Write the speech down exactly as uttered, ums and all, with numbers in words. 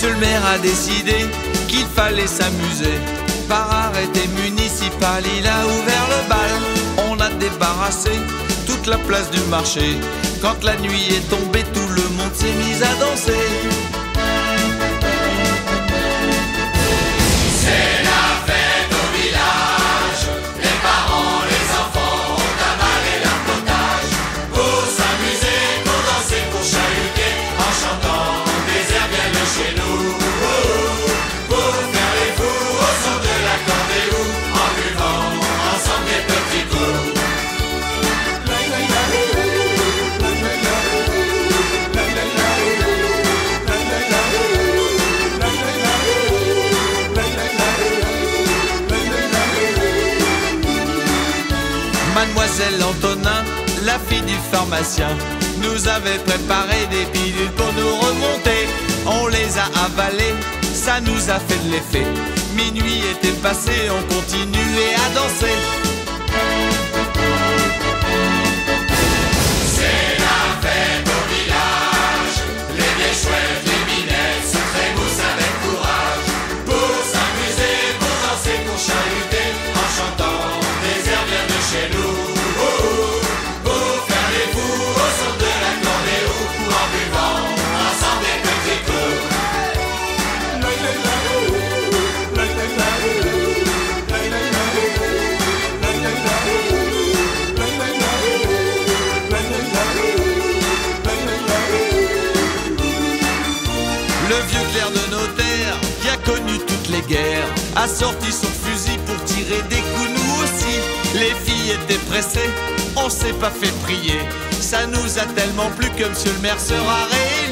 Monsieur le maire a décidé qu'il fallait s'amuser. Par arrêté municipal, il a ouvert le bal. On a débarrassé toute la place du marché. Quand la nuit est tombée, tout le monde s'est mis à danser. C'est la fête au village, les parents, les enfants ont avalé leur potage. Pour s'amuser, pour danser, pour chahuter, en chantant des airs bien de chez nous. Pour faire les fous au son de l'accordéon, en buvant ensemble des petits coups. Mademoiselle Antonin, la fille du pharmacien, nous avait préparé des pilules pour nous remonter. On les a avalées, ça nous a fait de l'effet. Minuit était passé, on continuait à danser. C'est la fête au village, les vieilles chouettes, les minettes se trémoussent avec courage. Pour s'amuser, pour danser, pour chahuter, en chantant des airs bien de chez nous. Pour faire les fous au son de l'accordéon, ou en buvant ensemble des petits coups. Le vieux clerc de notaire, qui a connu toutes les guerres, a sorti son fusil pour tirer des coups, nous aussi. Les filles étaient pressées, on s'est pas fait prier. Ça nous a tellement plu que monsieur le maire sera réélu.